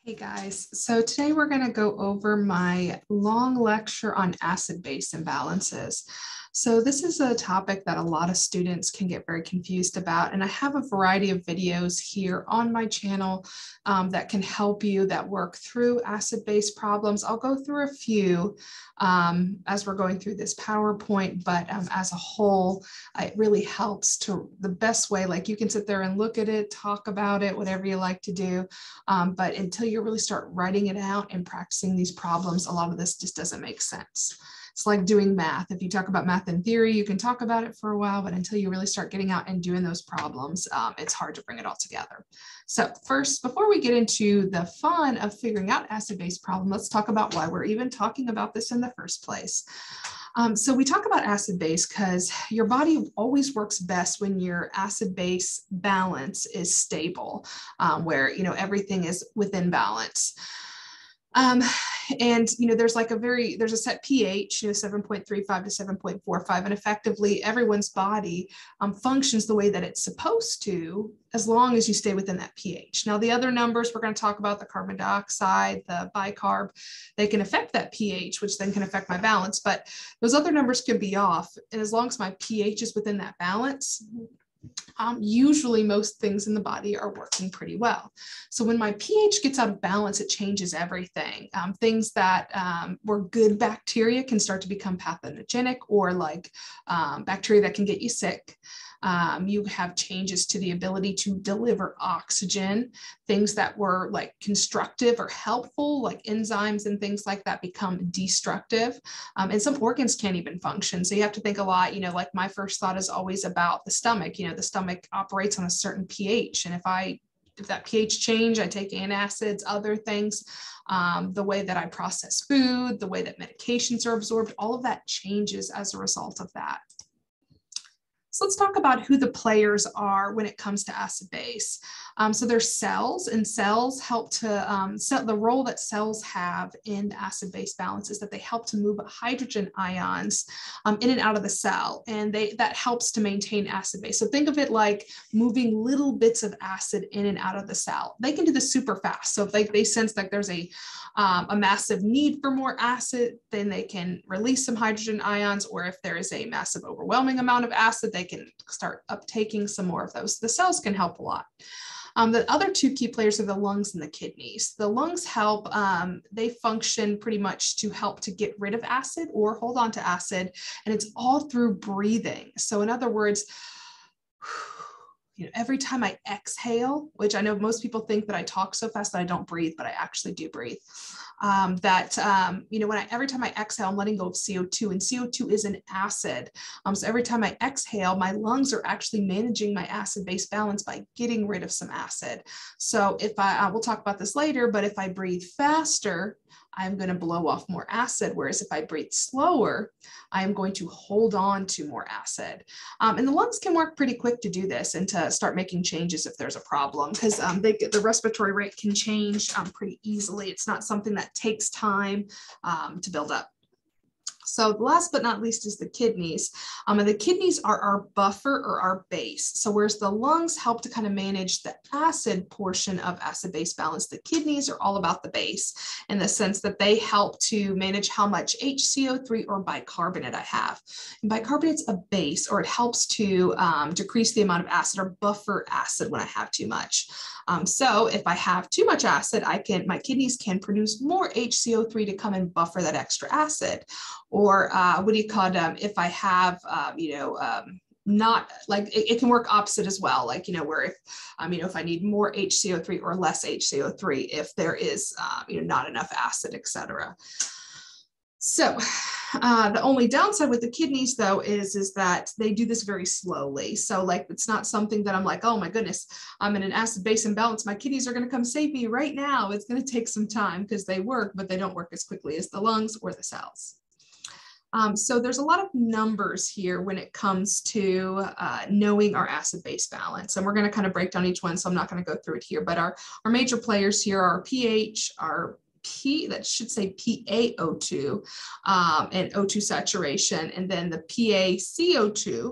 Hey guys, so today we're going to go over my long lecture on acid-base imbalances. So this is a topic that a lot of students can get very confused about, and I have a variety of videos here on my channel that can help you that work through acid-base problems. I'll go through a few as we're going through this PowerPoint, but as a whole, it really helps to the best way. Like you can sit there and look at it, talk about it, whatever you like to do, but until you really start writing it out and practicing these problems, a lot of this just doesn't make sense. It's like doing math. If you talk about math in theory, you can talk about it for a while, but until you really start getting out and doing those problems, it's hard to bring it all together. So first, before we get into the fun of figuring out acid-base problem, let's talk about why we're even talking about this in the first place. So we talk about acid-base because your body always works best when your acid-base balance is stable, where everything is within balance. And there's a set pH, 7.35 to 7.45, and effectively everyone's body functions the way that it's supposed to, as long as you stay within that pH. Now, the other numbers we're going to talk about, the carbon dioxide, the bicarb, they can affect that pH, which then can affect my balance, but those other numbers can be off. And as long as my pH is within that balance, usually most things in the body are working pretty well. So when my pH gets out of balance, it changes everything. Things that were good bacteria can start to become pathogenic, or like bacteria that can get you sick. You have changes to the ability to deliver oxygen. Things that were like constructive or helpful, like enzymes and things like that, become destructive. And some organs can't even function. So you have to think a lot, like my first thought is always about the stomach. The stomach operates on a certain pH. And if that pH change, I take antacids, other things, the way that I process food, the way that medications are absorbed, all of that changes as a result of that. So let's talk about who the players are when it comes to acid-base. So there's cells, and cells help to, the role that cells have in the acid-base balance is that they help to move hydrogen ions in and out of the cell, and that helps to maintain acid-base. So think of it like moving little bits of acid in and out of the cell. They can do this super fast. So if they sense that there's a massive need for more acid, then they can release some hydrogen ions, or if there is a massive overwhelming amount of acid, they can start uptaking some more of those. The cells can help a lot. The other two key players are the lungs and the kidneys. The lungs help, they function pretty much to help to get rid of acid or hold on to acid, and it's all through breathing. So in other words, every time I exhale, which I know most people think that I talk so fast that I don't breathe, but I actually do breathe. Every time I exhale, I'm letting go of CO2, and CO2 is an acid. So every time I exhale, my lungs are actually managing my acid-base balance by getting rid of some acid. So if we'll talk about this later, but if I breathe faster, I'm going to blow off more acid. Whereas if I breathe slower, I'm going to hold on to more acid. And the lungs can work pretty quick to do this and to start making changes if there's a problem, because the respiratory rate can change pretty easily. It's not something that takes time to build up. So last but not least is the kidneys. And the kidneys are our buffer or our base. So whereas the lungs help to kind of manage the acid portion of acid-base balance, the kidneys are all about the base in the sense that they help to manage how much HCO3 or bicarbonate I have. And bicarbonate's a base, or it helps to decrease the amount of acid or buffer acid when I have too much. So if I have too much acid, my kidneys can produce more HCO3 to come and buffer that extra acid. Or if I have, not like it can work opposite as well. Like, where if I need more HCO3 or less HCO3, if there is, not enough acid, etc. So the only downside with the kidneys, though, is that they do this very slowly. So like, it's not something that I'm like, oh my goodness, I'm in an acid-base imbalance, my kidneys are going to come save me right now. It's going to take some time because they work, but they don't work as quickly as the lungs or the cells. So there's a lot of numbers here when it comes to knowing our acid-base balance. And we're going to kind of break down each one, so I'm not going to go through it here. But our major players here are pH, our that should say PaO2 and O2 saturation, and then the PaCO2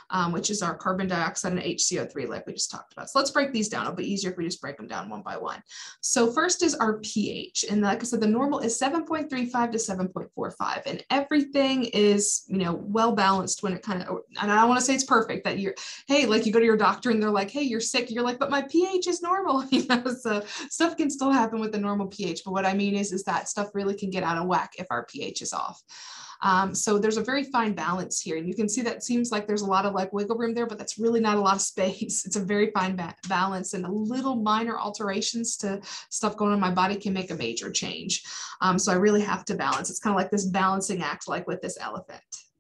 which is our carbon dioxide and HCO3 like we just talked about. So let's break these down. It'll be easier if we just break them down one by one. So first is our pH. And like I said, the normal is 7.35 to 7.45. And everything is, you know, well balanced when it kind of, and I don't want to say it's perfect that you're, hey, like you go to your doctor and they're like, hey, you're sick. You're like, but my pH is normal. You know, so stuff can still happen with the normal pH. But what I mean is that stuff really can get out of whack if our pH is off. So there's a very fine balance here. And you can see that it seems like there's a lot of like wiggle room there, but that's really not a lot of space. It's a very fine balance, and a little minor alterations to stuff going on in my body can make a major change. So I really have to balance. It's kind of like this balancing act, like with this elephant.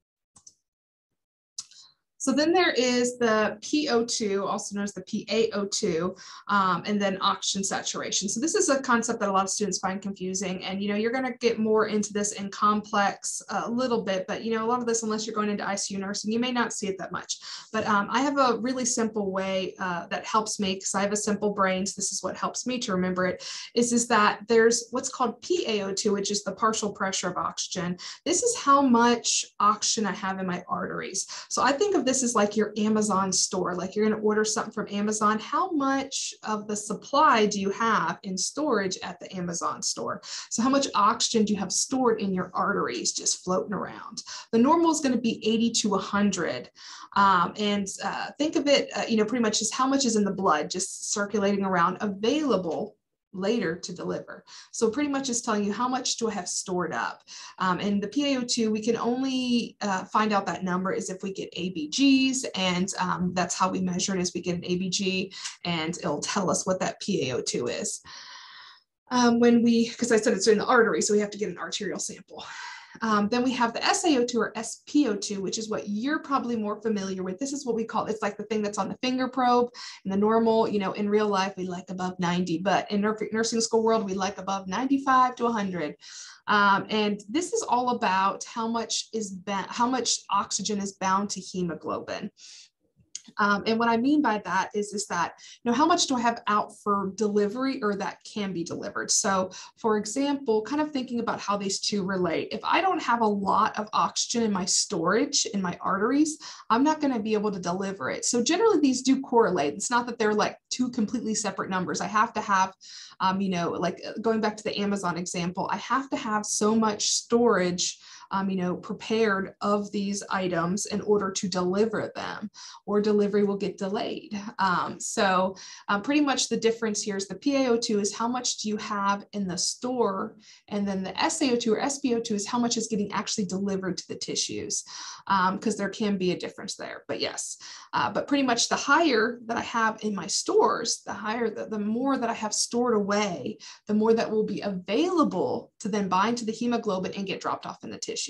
So then there is the PO2, also known as the PaO2, and then oxygen saturation. So this is a concept that a lot of students find confusing. And, you know, you're going to get more into this in complex a little bit, but, you know, a lot of this, unless you're going into ICU nursing, you may not see it that much. But I have a really simple way that helps me, because I have a simple brain. So this is what helps me to remember it, is that there's what's called PaO2, which is the partial pressure of oxygen. This is how much oxygen I have in my arteries. So I think of this is like your Amazon store, like you're going to order something from Amazon. How much of the supply do you have in storage at the Amazon store? So how much oxygen do you have stored in your arteries just floating around? The normal is going to be 80 to 100. Think of it, you know, pretty much just how much is in the blood, just circulating around, available later to deliver. So pretty much is telling you how much do I have stored up. And the PaO2, we can only find out that number is if we get ABGs, and that's how we measure it, is we get an ABG and it'll tell us what that PaO2 is. Because I said it's in the artery, so we have to get an arterial sample. Then we have the SaO2 or SpO2, which is what you're probably more familiar with. This is what we call, it's like the thing that's on the finger probe. In the normal, you know, in real life, we like above 90, but in nursing school world, we like above 95 to 100. And this is all about how much oxygen is bound to hemoglobin. And what I mean by that is that, you know, how much do I have out for delivery or that can be delivered? So for example, kind of thinking about how these two relate. If I don't have a lot of oxygen in my storage, in my arteries, I'm not going to be able to deliver it. So generally these do correlate. It's not that they're like two completely separate numbers. I have to have, you know, like going back to the Amazon example, I have to have so much storage you know, prepared of these items in order to deliver them, or delivery will get delayed. Pretty much the difference here is the PaO2 is how much do you have in the store, and then the SaO2 or SpO2 is how much is getting actually delivered to the tissues, because there can be a difference there. But yes, but pretty much the higher that I have in my stores, the more that I have stored away, the more that will be available to then bind to the hemoglobin and get dropped off in the tissues.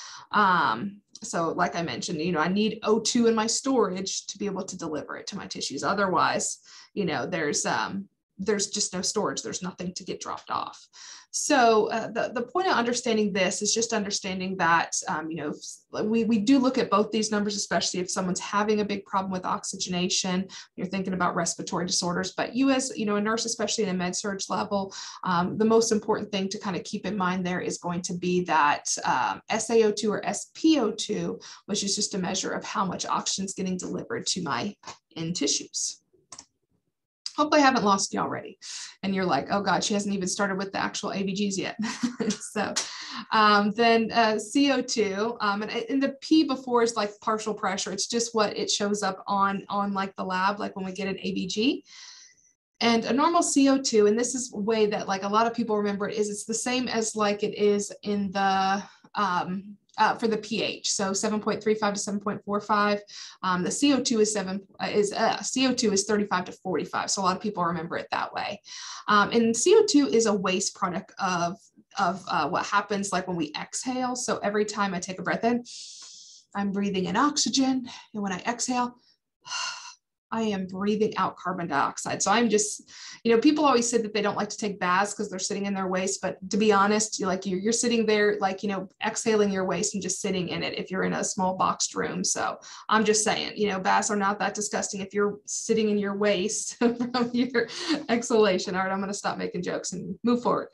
So like I mentioned, you know, I need O2 in my storage to be able to deliver it to my tissues. Otherwise, you know, there's just no storage. There's nothing to get dropped off. So the point of understanding this is just understanding that, you know, we do look at both these numbers, especially if someone's having a big problem with oxygenation, you're thinking about respiratory disorders. But you as, you know, a nurse, especially in a med-surg level, the most important thing to kind of keep in mind there is going to be that SaO2 or SpO2, which is just a measure of how much oxygen is getting delivered to my end tissues. Hopefully I haven't lost you already. And you're like, oh God, she hasn't even started with the actual ABGs yet. So then CO2, and the P before is like partial pressure. It's just what it shows up on like the lab, like when we get an ABG. And a normal CO2, and this is a way that like a lot of people remember it, is it's the same as like it is in the for the pH, so 7.35 to 7.45. The CO2 CO2 is 35 to 45. So a lot of people remember it that way. And CO2 is a waste product of what happens like when we exhale. So every time I take a breath in, I'm breathing in oxygen, and when I exhale, I am breathing out carbon dioxide. So I'm just, you know, people always say that they don't like to take baths because they're sitting in their waste. But to be honest, you're sitting there, like, you know, exhaling your waste and just sitting in it if you're in a small boxed room. So I'm just saying, you know, baths are not that disgusting if you're sitting in your waste from your exhalation. All right, I'm going to stop making jokes and move forward.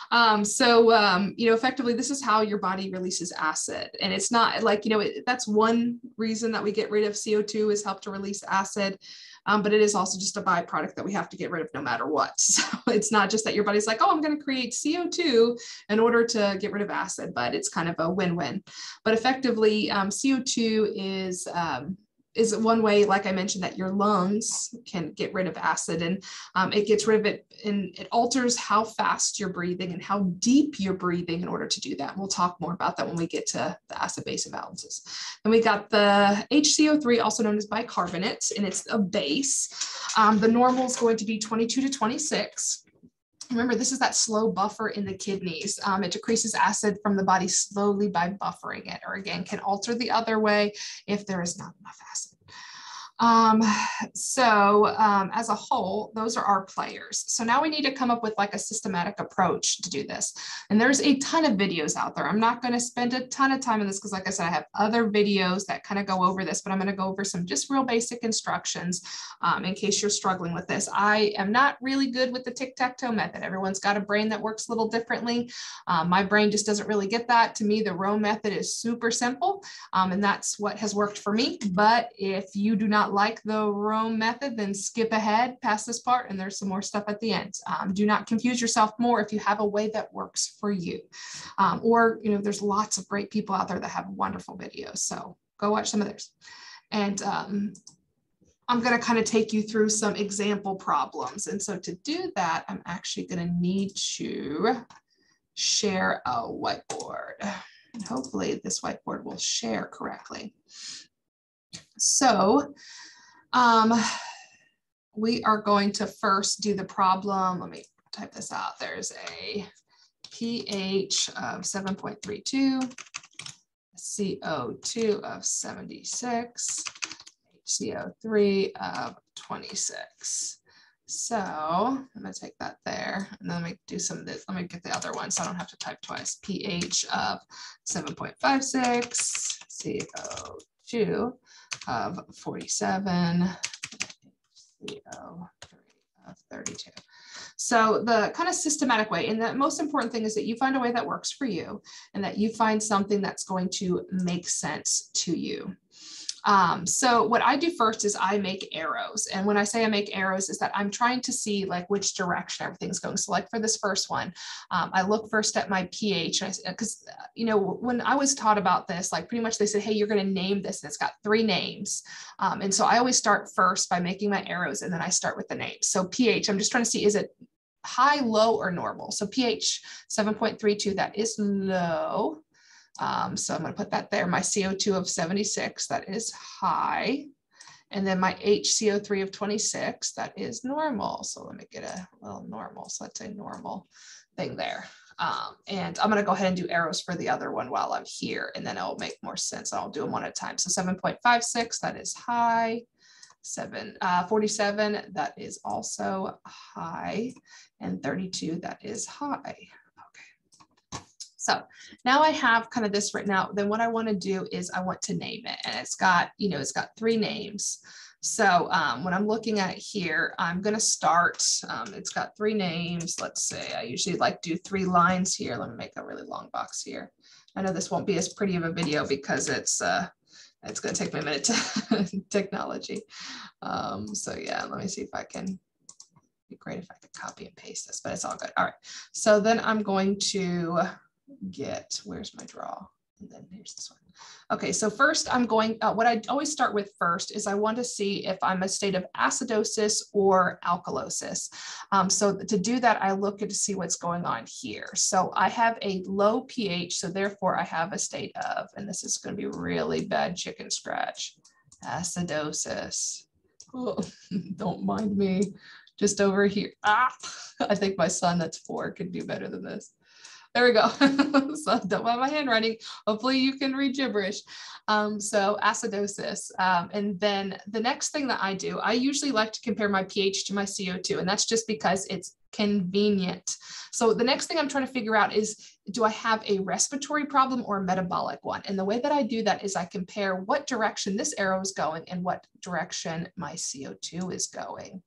Effectively, this is how your body releases acid. And it's not like, that's one reason that we get rid of CO2 is help to release acid. But it is also just a byproduct that we have to get rid of no matter what. So it's not just that your body's like, oh, I'm going to create CO2 in order to get rid of acid, but it's kind of a win-win. But effectively, CO2 is one way, like I mentioned, that your lungs can get rid of acid, and it gets rid of it, and it alters how fast you're breathing and how deep you're breathing in order to do that. And we'll talk more about that when we get to the acid-base imbalances. Then we got the HCO3, also known as bicarbonate, and it's a base. The normal is going to be 22 to 26. Remember, this is that slow buffer in the kidneys. It decreases acid from the body slowly by buffering it, or again, can alter the other way if there is not enough acid. As a whole, those are our players. So now we need to come up with like a systematic approach to do this. And there's a ton of videos out there. I'm not going to spend a ton of time on this because, like I said, I have other videos that kind of go over this, but I'm going to go over some just real basic instructions in case you're struggling with this. I am not really good with the tic-tac-toe method. Everyone's got a brain that works a little differently. My brain just doesn't really get that. To me, the row method is super simple, and that's what has worked for me. But if you do not like the row method, then skip ahead past this part, and there's some more stuff at the end. Do not confuse yourself more if you have a way that works for you. There's lots of great people out there that have wonderful videos, so go watch some of theirs. And I'm going to kind of take you through some example problems. And so to do that, I'm actually going to need to share a whiteboard. And hopefully this whiteboard will share correctly. So we are going to first do the problem. Let me type this out. There's a pH of 7.32, CO2 of 76, HCO3 of 26. So I'm going to take that there, and then let me do some of this. Let me get the other one so I don't have to type twice. pH of 7.56, CO2 of 47, HCO3 of 32. So the kind of systematic way, and the most important thing is that you find a way that works for you, and that you find something that's going to make sense to you. So what I do first is I make arrows. And when I say I make arrows is that I'm trying to see like which direction everything's going. So like for this first one, I look first at my pH, because, when I was taught about this, like pretty much they said, hey, you're going to name this, and it's got 3 names. And so I always start first by making my arrows, and then I start with the names. So pH, I'm just trying to see, is it high, low, or normal? So pH 7.32, that is low. So I'm going to put that there. My CO2 of 76, that is high. And then my HCO3 of 26, that is normal. So let me get a little normal. So that's a normal thing there. And I'm going to go ahead and do arrows for the other one while I'm here, and then it'll make more sense. I'll do them one at a time. So 7.56, that is high. 47, that is also high. And 32, that is high. So now I have kind of this written out. Then what I want to do is I want to name it, and it's got 3 names. So when I'm looking at it here, I'm going to start, it's got 3 names. Let's say I usually like do 3 lines here. Let me make a really long box here. I know this won't be as pretty of a video because it's going to take me a minute to technology. So yeah, let me see if I can. It'd be great if I could copy and paste this, but it's all good. All right. So then I'm going to where's my draw? And then here's this one. Okay, so first I'm going, what I always start with first is I want to see if I'm a state of acidosis or alkalosis. So to do that, I look to see what's going on here. So I have a low pH, so therefore I have a state of, and this is going to be really bad chicken scratch, acidosis. Oh, don't mind me, just over here. I think my son that's 4 could do better than this. There we go. So don't mind my handwriting. Hopefully you can read gibberish. So acidosis. And then the next thing that I do, I usually like to compare my pH to my CO2, and that's just because it's convenient. So the next thing I'm trying to figure out is, do I have a respiratory problem or a metabolic one? And the way that I do that is I compare what direction this arrow is going and what direction my CO2 is going.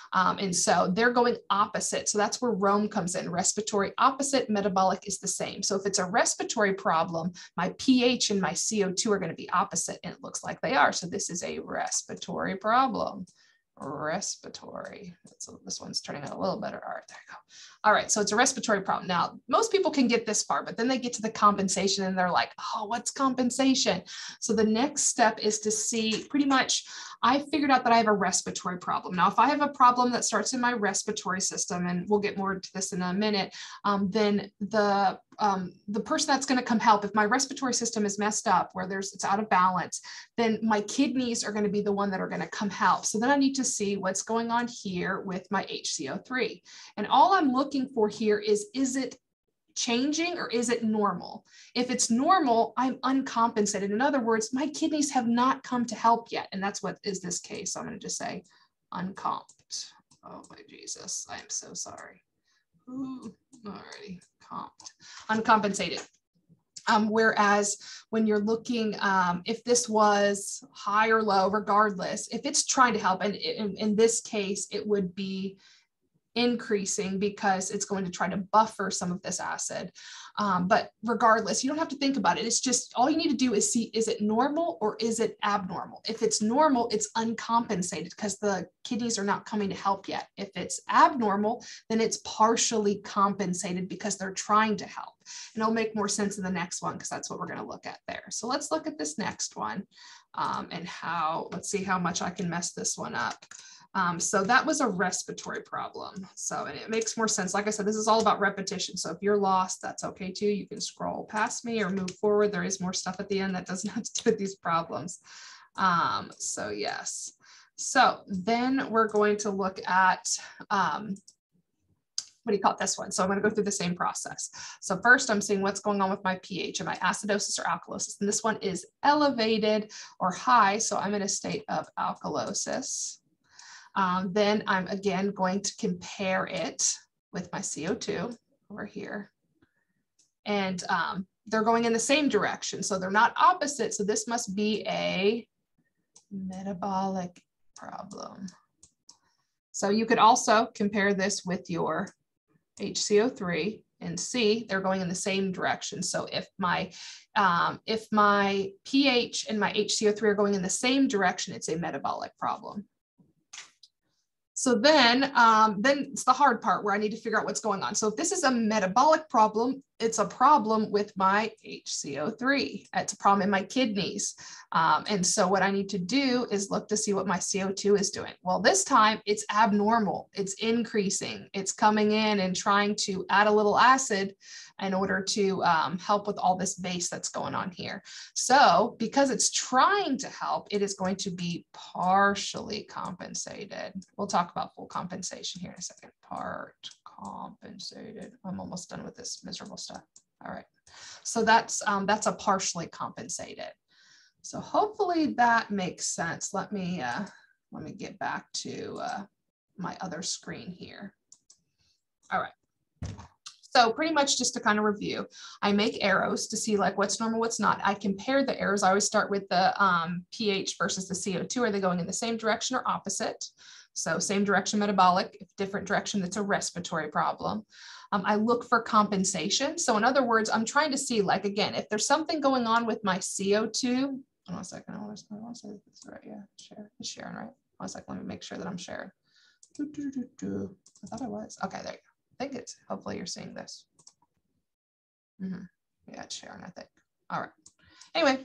And so they're going opposite. So that's where Rome comes in. Respiratory opposite, metabolic is the same. So if it's a respiratory problem, my pH and my CO2 are going to be opposite, and it looks like they are. So this is a respiratory problem. Respiratory. So this one's turning out a little better. All right, there you go. All right, so it's a respiratory problem. Now, most people can get this far, but then they get to the compensation and they're like, oh, what's compensation? So the next step is to see pretty much, I figured out that I have a respiratory problem. Now, if I have a problem that starts in my respiratory system, and we'll get more into this in a minute, then the person that's going to come help, if my respiratory system is messed up, where it's out of balance, then my kidneys are going to be the one that are going to come help. So then I need to see what's going on here with my HCO3. And all I'm looking for here is it changing or is it normal? If it's normal, I'm uncompensated. In other words, my kidneys have not come to help yet. And that's what is this case. So I'm going to just say uncomped. Oh my Jesus, I am so sorry. Ooh, alrighty, comped. Uncompensated. Whereas when you're looking, if this was high or low, regardless, if it's trying to help, and in this case, it would be increasing because it's going to try to buffer some of this acid. But regardless, you don't have to think about it. It's just all you need to do is see, is it normal or is it abnormal? If it's normal, it's uncompensated because the kidneys are not coming to help yet. If it's abnormal, then it's partially compensated because they're trying to help. And it'll make more sense in the next one because that's what we're going to look at there. So let's look at this next one and let's see how much I can mess this one up. So that was a respiratory problem. So, and it makes more sense. Like I said, this is all about repetition. So if you're lost, that's okay too. You can scroll past me or move forward. There is more stuff at the end that doesn't have to do with these problems. So yes. So then we're going to look at, what do you call it, this one? So I'm going to go through the same process. So first I'm seeing what's going on with my pH. Am I acidosis or alkalosis? And this one is elevated or high. So I'm in a state of alkalosis. Then I'm again going to compare it with my CO2 over here. And they're going in the same direction. So they're not opposite. So this must be a metabolic problem. So you could also compare this with your HCO3 and see they're going in the same direction. So if my pH and my HCO3 are going in the same direction, it's a metabolic problem. So then it's the hard part where I need to figure out what's going on. So if this is a metabolic problem, it's a problem with my HCO3. It's a problem in my kidneys. And so what I need to do is look to see what my CO2 is doing. Well, this time it's abnormal. It's increasing. It's coming in and trying to add a little acid in order to help with all this base that's going on here. So because it's trying to help, it is going to be partially compensated. We'll talk about full compensation here in a second. Part compensated. I'm almost done with this miserable stuff. All right. So that's a partially compensated. So hopefully that makes sense. Let me get back to my other screen here. All right. So pretty much just to kind of review, I make arrows to see like what's normal, what's not. I compare the arrows. I always start with the pH versus the CO2. Are they going in the same direction or opposite? So same direction metabolic, if different direction, that's a respiratory problem. I look for compensation. So in other words, I'm trying to see, like, again, if there's something going on with my CO2, hold on a second, I want to say this right, yeah, share, it's sharing, right? Hold on a second, let me make sure that I'm sharing. I thought I was, okay, there you go. I think it's, hopefully you're seeing this. Yeah, it's sharing, I think. All right. Anyway,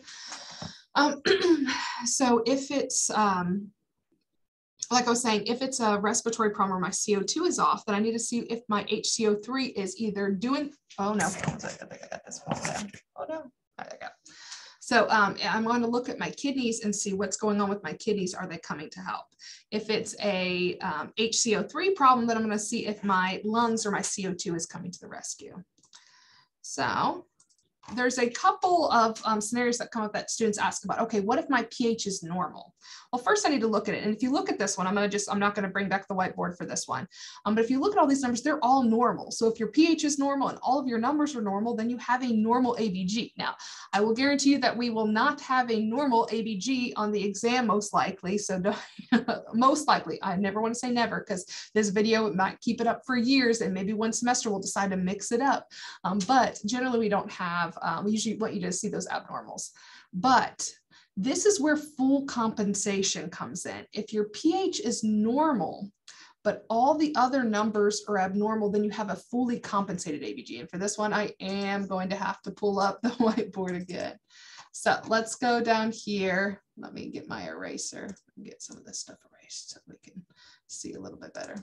so if it's, like I was saying, if it's a respiratory problem or my CO2 is off, then I need to see if my HCO3 is either doing, oh no, I think I got this one down. Oh no, there I go. So I'm going to look at my kidneys and see what's going on with my kidneys. Are they coming to help? If it's a HCO3 problem, then I'm going to see if my lungs or my CO2 is coming to the rescue. So there's a couple of scenarios that come up that students ask about. Okay, what if my pH is normal? Well, first I need to look at it. And if you look at this one, I'm not going to bring back the whiteboard for this one. But if you look at all these numbers, they're all normal. So if your pH is normal and all of your numbers are normal, then you have a normal ABG. Now, I will guarantee you that we will not have a normal ABG on the exam most likely. So most likely, I never want to say never, because this video might keep it up for years and maybe one semester we'll decide to mix it up. But generally we don't have, we usually want you to see those abnormals. But this is where full compensation comes in. If your pH is normal, but all the other numbers are abnormal, then you have a fully compensated ABG. And for this one, I am going to have to pull up the whiteboard again. So let's go down here. Let me get my eraser and get some of this stuff erased so we can see a little bit better.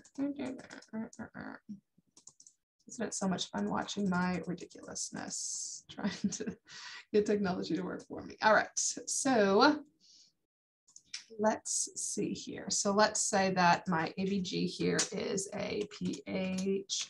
Isn't it so much fun watching my ridiculousness, trying to get technology to work for me? All right, so let's see here. So let's say that my ABG here is a pH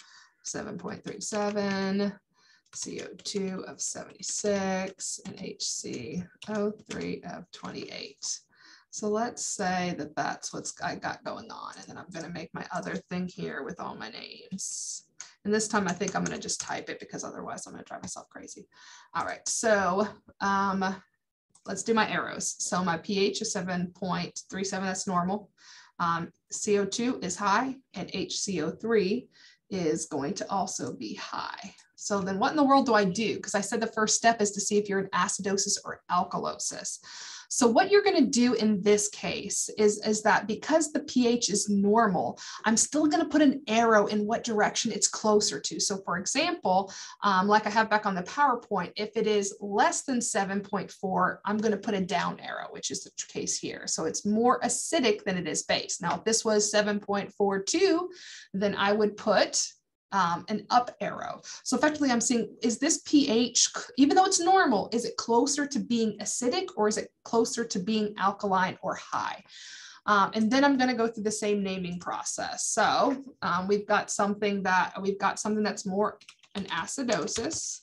7.37, CO2 of 76, and HCO3 of 28. So let's say that that's what I got going on. And then I'm going to make my other thing here with all my names. And this time I think I'm going to just type it because otherwise I'm going to drive myself crazy. All right, so let's do my arrows. So my pH is 7.37, that's normal. CO2 is high and HCO3 is going to also be high. So then what in the world do I do? Because I said the first step is to see if you're in acidosis or alkalosis. So what you're going to do in this case is that because the pH is normal, I'm still going to put an arrow in what direction it's closer to. So for example, like I have back on the PowerPoint, if it is less than 7.4, I'm going to put a down arrow, which is the case here. So it's more acidic than it is base. Now, if this was 7.42, then I would put an up arrow. So effectively I'm seeing, is this pH, even though it's normal, is it closer to being acidic or is it closer to being alkaline or high? And then I'm going to go through the same naming process. So we've got something that's more an acidosis.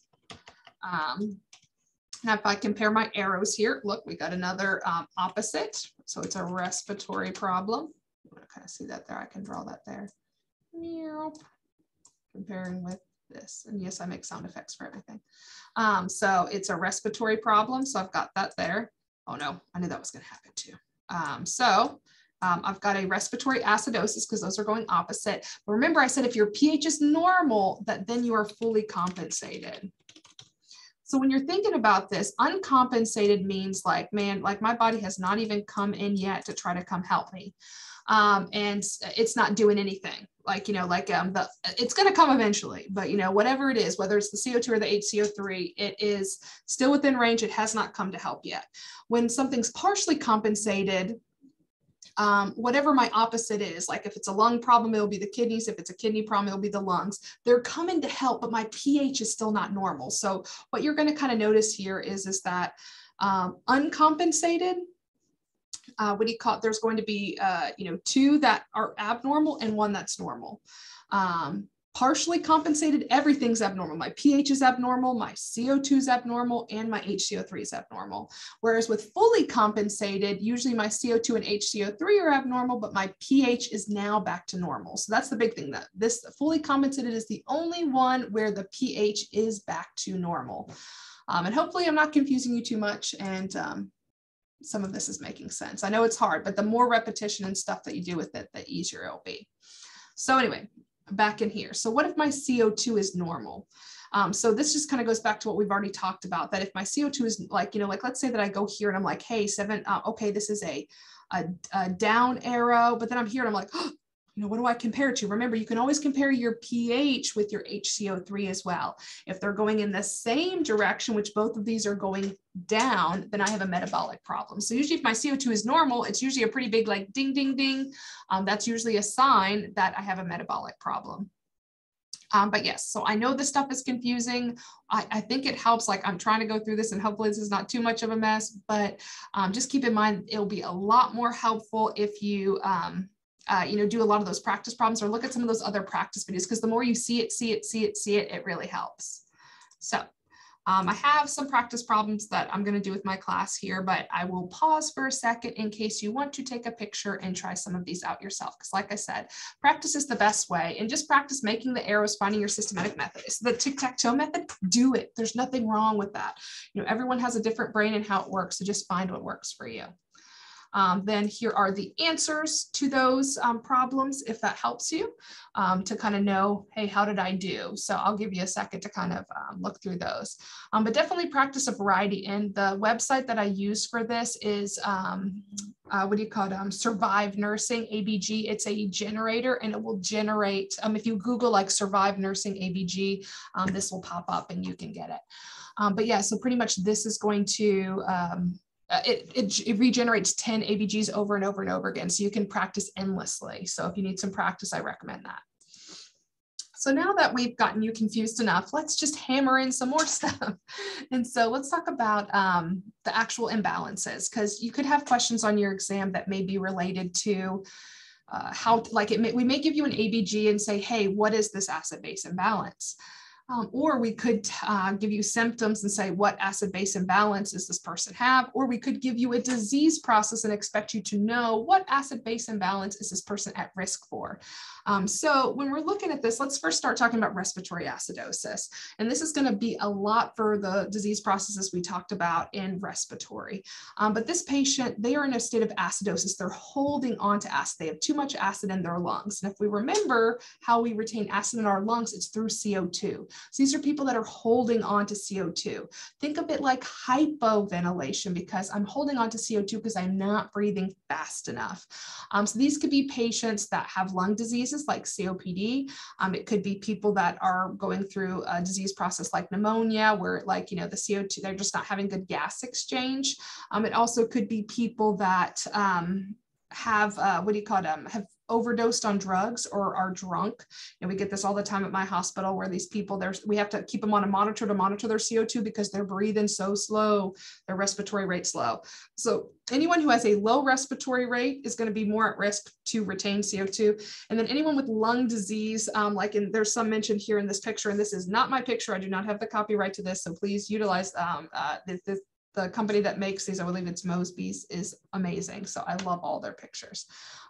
Now if I compare my arrows here, look, we got another opposite. So it's a respiratory problem. You want to kind of see that there. I can draw that there. Comparing with this, and yes, I make sound effects for everything. So it's a respiratory problem. So I've got that there. Oh no, I knew that was going to happen too. I've got a respiratory acidosis because those are going opposite. But remember, I said if your pH is normal, that then you are fully compensated. So when you're thinking about this, uncompensated means like, man, like my body has not even come in yet to try to come help me. And it's not doing anything. Like, you know, like it's going to come eventually, but, you know, whatever it is, whether it's the CO2 or the HCO3, it is still within range. It has not come to help yet. When something's partially compensated, whatever my opposite is, like if it's a lung problem, it'll be the kidneys. If it's a kidney problem, it'll be the lungs. They're coming to help, but my pH is still not normal. So what you're going to kind of notice here is that uncompensated, what do you call it? There's going to be, you know, 2 that are abnormal and 1 that's normal. Partially compensated, everything's abnormal. My pH is abnormal, my CO2 is abnormal, and my HCO3 is abnormal. Whereas with fully compensated, usually my CO2 and HCO3 are abnormal, but my pH is now back to normal. So that's the big thing, that this fully compensated is the only one where the pH is back to normal. And hopefully I'm not confusing you too much, and some of this is making sense. I know it's hard, but the more repetition and stuff that you do with it, the easier it'll be. So anyway, back in here. So what if my CO2 is normal? So this just kind of goes back to what we've already talked about, that if my CO2 is like, you know, like let's say that I go here and I'm like, hey, 7, okay, this is a down arrow, but then I'm here and I'm like, oh, you know, what do I compare it to? Remember, you can always compare your pH with your HCO3 as well. If they're going in the same direction, which both of these are going down, then I have a metabolic problem. So usually if my CO2 is normal, it's usually a pretty big like ding, ding, ding. That's usually a sign that I have a metabolic problem. But yes, so I know this stuff is confusing. I think it helps, like I'm trying to go through this and hopefully this is not too much of a mess, but just keep in mind, it'll be a lot more helpful if you, you know, do a lot of those practice problems or look at some of those other practice videos, because the more you see it, it really helps. So I have some practice problems that I'm going to do with my class here, but I will pause for a second in case you want to take a picture and try some of these out yourself. Because like I said, practice is the best way, and just practice making the arrows, finding your systematic method. So the tic-tac-toe method, do it. There's nothing wrong with that. You know, everyone has a different brain and how it works. So just find what works for you. Then here are the answers to those problems, if that helps you to kind of know, hey, how did I do? So I'll give you a second to kind of look through those. But definitely practice a variety. And the website that I use for this is, what do you call it? Survive Nursing, ABG. It's a generator, and it will generate, if you Google like Survive Nursing ABG, this will pop up and you can get it. But yeah, so pretty much this is going to, it regenerates 10 ABGs over and over and over again. So you can practice endlessly. So if you need some practice, I recommend that. So now that we've gotten you confused enough, let's just hammer in some more stuff. And so let's talk about the actual imbalances, because you could have questions on your exam that may be related to how, like we may give you an ABG and say, hey, what is this acid-base imbalance? Or we could give you symptoms and say, what acid-base imbalance does this person have? Or we could give you a disease process and expect you to know what acid-base imbalance is this person at risk for. So when we're looking at this, let's first start talking about respiratory acidosis. And this is going to be a lot for the disease processes we talked about in respiratory. But this patient, they are in a state of acidosis. They're holding on to acid. They have too much acid in their lungs. And if we remember how we retain acid in our lungs, it's through CO2. So these are people that are holding on to CO2. Think of it like hypoventilation, because I'm holding on to CO2 because I'm not breathing fast enough. So these could be patients that have lung diseases like COPD. It could be people that are going through a disease process like pneumonia, where like, the CO2, they're just not having good gas exchange. It also could be people that have, have overdosed on drugs or are drunk. And we get this all the time at my hospital, where these people, we have to keep them on a monitor to monitor their CO2 because they're breathing so slow, their respiratory rate's low. So anyone who has a low respiratory rate is going to be more at risk to retain CO2. And then anyone with lung disease, there's some mentioned here in this picture, and this is not my picture. I do not have the copyright to this, so please utilize the company that makes these. I believe it's M.H.D.R.C.R.D.H is amazing. So I love all their pictures.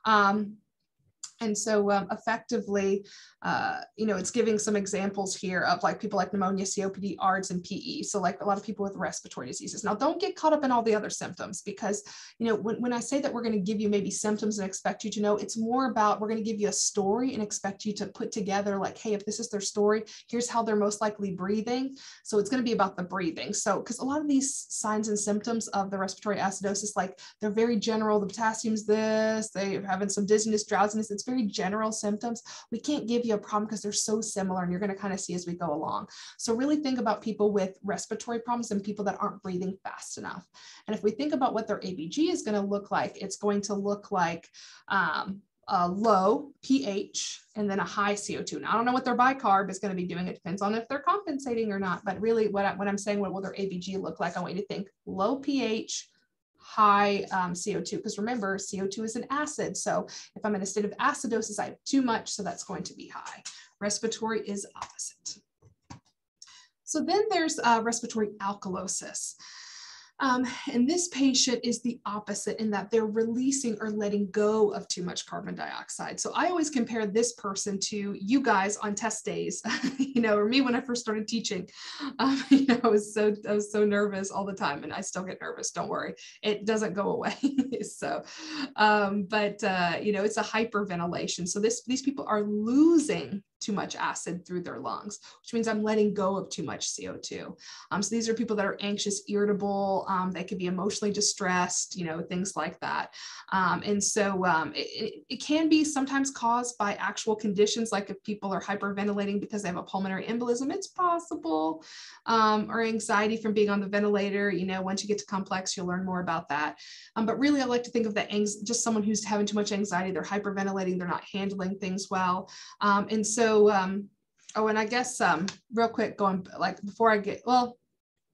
And so effectively, it's giving some examples here of like people like pneumonia, COPD, ARDS, and PE. So like a lot of people with respiratory diseases. Now, don't get caught up in all the other symptoms, because, when I say that we're going to give you maybe symptoms and expect you to know, it's more about, we're going to give you a story and expect you to put together like, hey, if this is their story, here's how they're most likely breathing. So it's going to be about the breathing. So, because a lot of these signs and symptoms of the respiratory acidosis, like they're very general. The potassium's this, they're having some dizziness, drowsiness. It's very general symptoms. We can't give you a problem because they're so similar, and you're going to kind of see as we go along. So really think about people with respiratory problems and people that aren't breathing fast enough. And if we think about what their ABG is going to look like, it's going to look like a low pH and then a high CO2. Now, I don't know what their bicarb is going to be doing. It depends on if they're compensating or not. But really what I'm saying, what will their ABG look like? I want you to think low pH, high CO2, because remember, CO2 is an acid. So if I'm in a state of acidosis, I have too much, so that's going to be high. Respiratory is opposite. So then there's respiratory alkalosis. And this patient is the opposite in that they're releasing or letting go of too much carbon dioxide. So I always compare this person to you guys on test days, or me when I first started teaching. I was so nervous all the time, and I still get nervous. Don't worry, it doesn't go away. So, it's a hyperventilation. So these people are losing too much acid through their lungs, which means I'm letting go of too much CO2. So these are people that are anxious, irritable. They could be emotionally distressed, things like that. And so it can be sometimes caused by actual conditions, like if people are hyperventilating because they have a pulmonary embolism, it's possible, or anxiety from being on the ventilator. Once you get to complex, you'll learn more about that. But really, I like to think of just someone who's having too much anxiety. They're hyperventilating. They're not handling things well. And I guess real quick, going like before I get,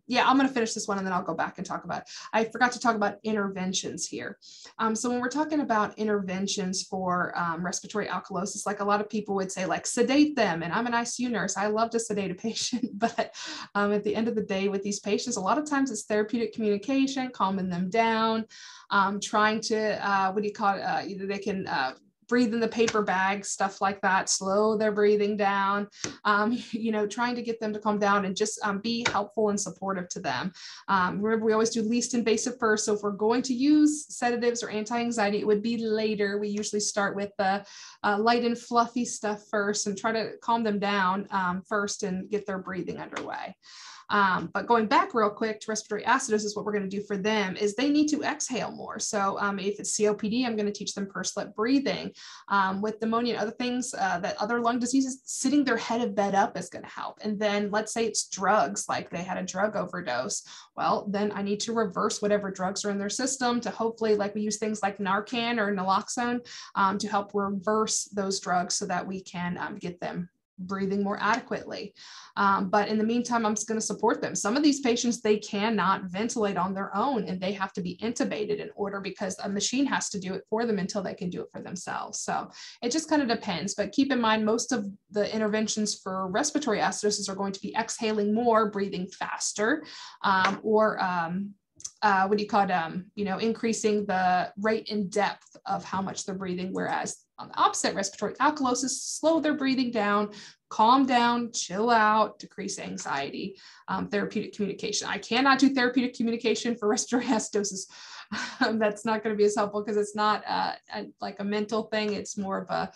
yeah, I'm going to finish this one and then I'll go back and talk about it. I forgot to talk about interventions here. So when we're talking about interventions for respiratory alkalosis, like a lot of people would say, like, sedate them. And I'm an ICU nurse. I love to sedate a patient, but at the end of the day with these patients, a lot of times it's therapeutic communication, calming them down, trying to, what do you call it? Either they can breathe in the paper bag, stuff like that, slow their breathing down, trying to get them to calm down and just be helpful and supportive to them. Remember, we always do least invasive first. So if we're going to use sedatives or anti-anxiety, it would be later. We usually start with the light and fluffy stuff first and try to calm them down first and get their breathing underway. But going back real quick to respiratory acidosis, what we're going to do for them is they need to exhale more. So if it's COPD, I'm going to teach them pursed lip breathing. With pneumonia and other things, that other lung diseases, sitting their head of bed up is going to help. And then let's say it's drugs, like they had a drug overdose. Well, then I need to reverse whatever drugs are in their system to hopefully, like we use things like Narcan or naloxone to help reverse those drugs so that we can get them breathing more adequately. But in the meantime, I'm just going to support them. Some of these patients, they cannot ventilate on their own and they have to be intubated in order because a machine has to do it for them until they can do it for themselves. So it just kind of depends. But keep in mind, most of the interventions for respiratory acidosis are going to be exhaling more, breathing faster, or what do you call it? Increasing the rate and depth of how much they're breathing. Whereas on the opposite, respiratory alkalosis, slow their breathing down, calm down, chill out, decrease anxiety, therapeutic communication. I cannot do therapeutic communication for respiratory acidosis. That's not going to be as helpful because it's not like a mental thing. It's more of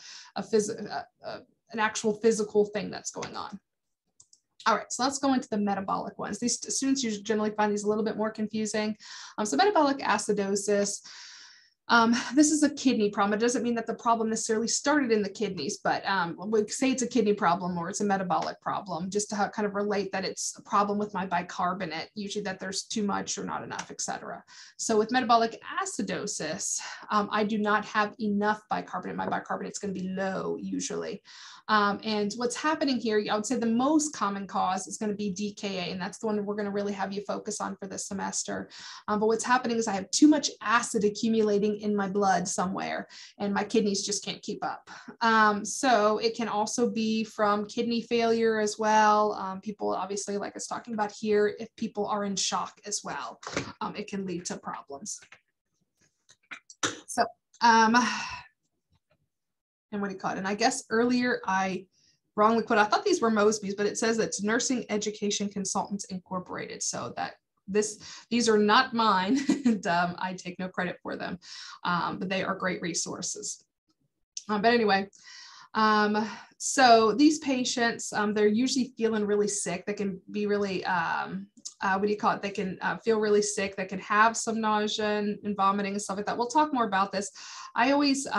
an actual physical thing that's going on. All right, so let's go into the metabolic ones. These students usually generally find these a little bit more confusing. So metabolic acidosis, this is a kidney problem. It doesn't mean that the problem necessarily started in the kidneys, but we say it's a kidney problem or it's a metabolic problem, just to kind of relate that it's a problem with my bicarbonate, usually that there's too much or not enough, etc. So with metabolic acidosis, I do not have enough bicarbonate. My bicarbonate is going to be low usually. And what's happening here, I would say the most common cause is going to be DKA, and that's the one we're going to really have you focus on for this semester. But what's happening is I have too much acid accumulating in my blood somewhere, and my kidneys just can't keep up. So it can also be from kidney failure as well. People, obviously, like I was talking about here, if people are in shock as well, it can lead to problems. So, and what do you call it? And I guess earlier I wrongly put, I thought these were Mosby's, but it says it's Nursing Education Consultants Incorporated. So that these are not mine, and I take no credit for them, but they are great resources. But anyway, so these patients, they're usually feeling really sick. They can be really, what do you call it? They can feel really sick. They can have some nausea and vomiting and stuff like that. We'll talk more about this. I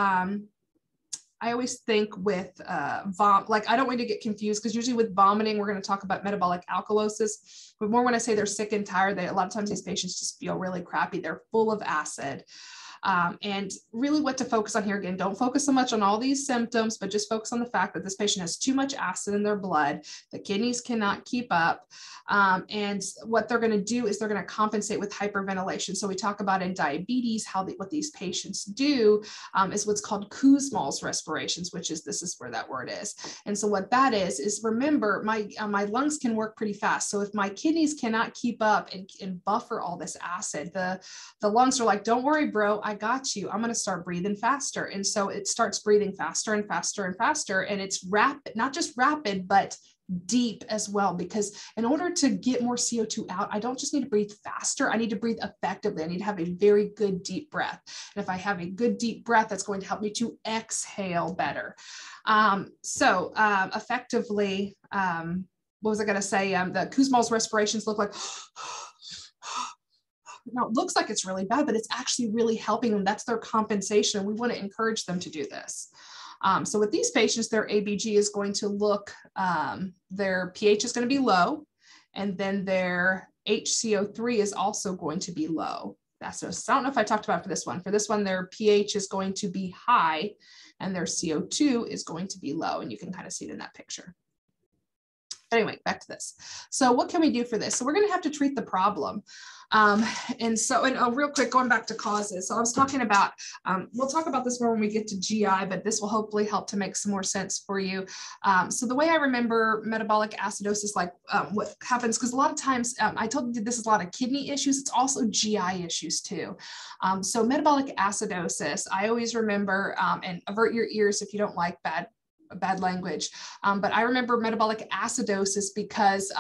always think with like, I don't want to get confused because usually with vomiting, we're going to talk about metabolic alkalosis, but more when I say they're sick and tired, a lot of times these patients just feel really crappy. They're full of acid. And really what to focus on here, again, don't focus so much on all these symptoms, but just focus on the fact that this patient has too much acid in their blood. The kidneys cannot keep up. And what they're going to do is they're going to compensate with hyperventilation. So we talk about in diabetes, what these patients do is what's called Kussmaul's respirations, which is, this is where that word is. And so what that is remember, my lungs can work pretty fast. So if my kidneys cannot keep up and buffer all this acid, the lungs are like, don't worry, bro, I got you. I'm going to start breathing faster. And so it starts breathing faster and faster and faster. And it's rapid, not just rapid, but deep as well, because in order to get more CO2 out, I don't just need to breathe faster. I need to breathe effectively. I need to have a very good deep breath. And if I have a good deep breath, that's going to help me to exhale better. Effectively, what was I going to say? The Kussmaul's respirations look like, now it looks like it's really bad, but it's actually really helping them. That's their compensation. We want to encourage them to do this. So with these patients, their ABG is going to look, their pH is going to be low, and then their HCO3 is also going to be low. So I don't know if I talked about it for this one. For this one, their pH is going to be high, and their CO2 is going to be low, and you can kind of see it in that picture. But anyway, back to this. So what can we do for this? So we're going to have to treat the problem. And real quick, going back to causes. So I was talking about, we'll talk about this more when we get to GI, but this will hopefully help to make some more sense for you. So the way I remember metabolic acidosis, like what happens, because a lot of times, I told you this is a lot of kidney issues. It's also GI issues too. So metabolic acidosis, I always remember, and avert your ears if you don't like bad language. But I remember metabolic acidosis because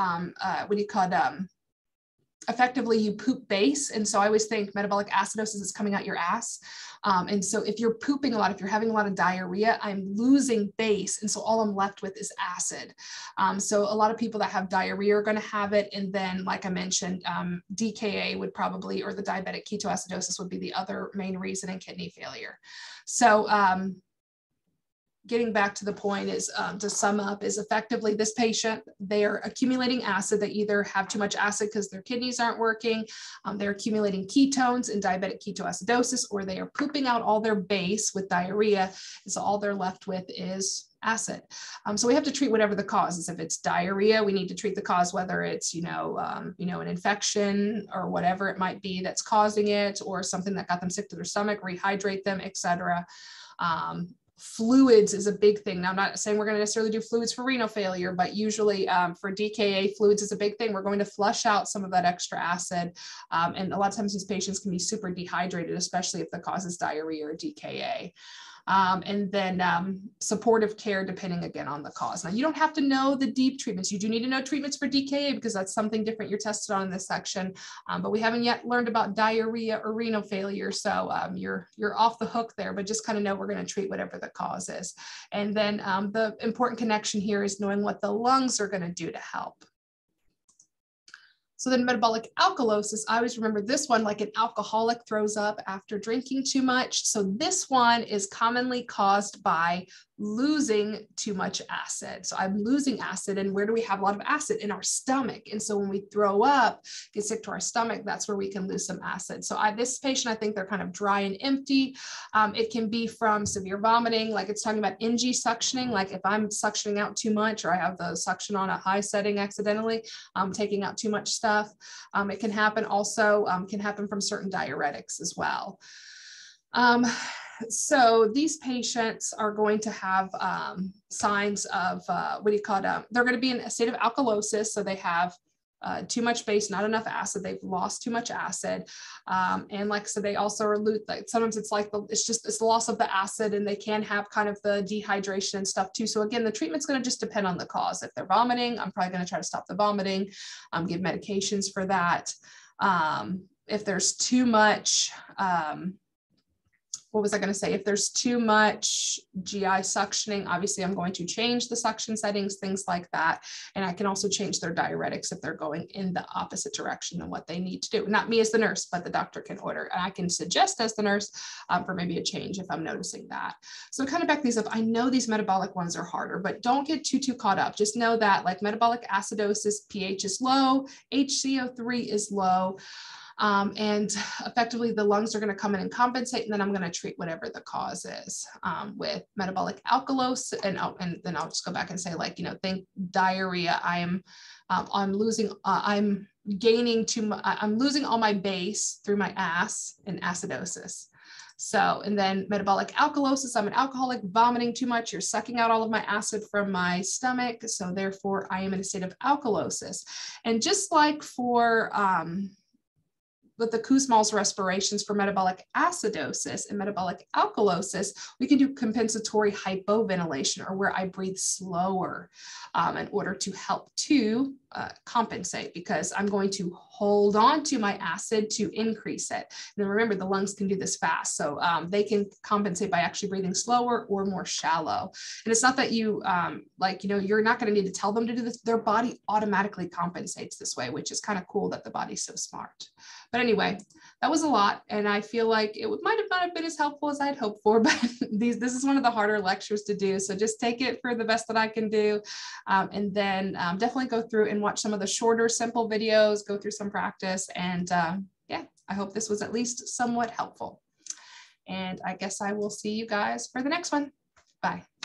effectively you poop base. And so I always think metabolic acidosis is coming out your ass. And so if you're pooping a lot, if you're having a lot of diarrhea, I'm losing base. And so all I'm left with is acid. So a lot of people that have diarrhea are going to have it. And then, like I mentioned, DKA would probably, or the diabetic ketoacidosis would be the other main reason in kidney failure. So, getting back to the point is, to sum up, is effectively this patient, they're accumulating acid. They either have too much acid because their kidneys aren't working, they're accumulating ketones in diabetic ketoacidosis, or they are pooping out all their base with diarrhea. And so all they're left with is acid. So we have to treat whatever the cause is. If it's diarrhea, we need to treat the cause, whether it's, an infection or whatever it might be that's causing it, or something that got them sick to their stomach, rehydrate them, etc. Fluids is a big thing. Now, I'm not saying we're going to necessarily do fluids for renal failure, but usually for DKA, fluids is a big thing. We're going to flush out some of that extra acid. And a lot of times these patients can be super dehydrated, especially if the cause is diarrhea or DKA. And then supportive care, depending again on the cause. Now, you don't have to know the deep treatments. You do need to know treatments for DKA because that's something different you're tested on in this section. But we haven't yet learned about diarrhea or renal failure. So you're off the hook there, but just kind of know we're going to treat whatever the cause is. And then the important connection here is knowing what the lungs are going to do to help. So then metabolic alkalosis, I always remember this one, like an alcoholic throws up after drinking too much. So this one is commonly caused by losing too much acid. So I'm losing acid, and where do we have a lot of acid? In our stomach. And so when we throw up, get sick to our stomach, that's where we can lose some acid. So this patient, I think they're kind of dry and empty. It can be from severe vomiting, like it's talking about NG suctioning, like if I'm suctioning out too much, or I have the suction on a high setting accidentally, taking out too much stuff. It can happen also, can happen from certain diuretics as well. So these patients are going to have signs of, they're going to be in a state of alkalosis. So they have too much base, not enough acid. They've lost too much acid. And like I said, they also are, like sometimes it's like, it's the loss of the acid, and they can have kind of the dehydration and stuff too. So again, the treatment's going to just depend on the cause. If they're vomiting, I'm probably going to try to stop the vomiting, give medications for that. If there's too much, what was I going to say? If there's too much GI suctioning, obviously I'm going to change the suction settings, things like that. And I can also change their diuretics if they're going in the opposite direction than what they need to do. Not me as the nurse, but the doctor can order. And I can suggest as the nurse for maybe a change if I'm noticing that. So kind of back these up. I know these metabolic ones are harder, but don't get too caught up. Just know that like metabolic acidosis, pH is low, HCO3 is low. And effectively the lungs are going to come in and compensate, and then I'm going to treat whatever the cause is with metabolic alkalosis. And then I'll just go back and say, like, think diarrhea. I'm losing all my base through my ass in acidosis. So, and then metabolic alkalosis, I'm an alcoholic, vomiting too much. You're sucking out all of my acid from my stomach. So therefore I am in a state of alkalosis. And just like for, with the Kussmaul's respirations for metabolic acidosis and metabolic alkalosis, we can do compensatory hypoventilation, or where I breathe slower in order to help to compensate, because I'm going to hold on to my acid to increase it. And then remember, the lungs can do this fast. So they can compensate by actually breathing slower or more shallow. And it's not that you, you're not going to need to tell them to do this. Their body automatically compensates this way, which is kind of cool that the body's so smart. But anyway, that was a lot. And I feel like it might have not been as helpful as I'd hoped for, but this is one of the harder lectures to do. So just take it for the best that I can do. And then definitely go through and watch some of the shorter, simple videos, go through some practice. And yeah, I hope this was at least somewhat helpful. And I guess I will see you guys for the next one. Bye.